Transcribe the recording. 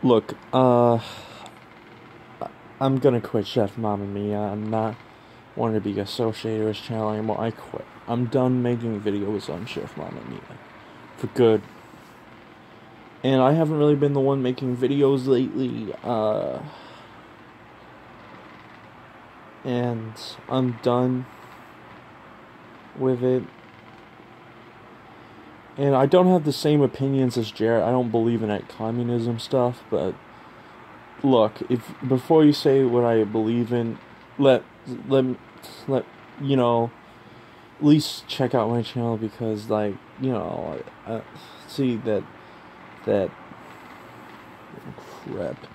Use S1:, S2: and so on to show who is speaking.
S1: Look, I'm gonna quit Chef Mamma Mia. I'm not wanting to be associated with this channel anymore. I quit. I'm done making videos on Chef Mamma Mia. For good. And I haven't really been the one making videos lately, and I'm done with it. And I don't have the same opinions as Jarrett. I don't believe in that communism stuff, but look, if before you say what I believe in, let you know, at least check out my channel, because I see that crap.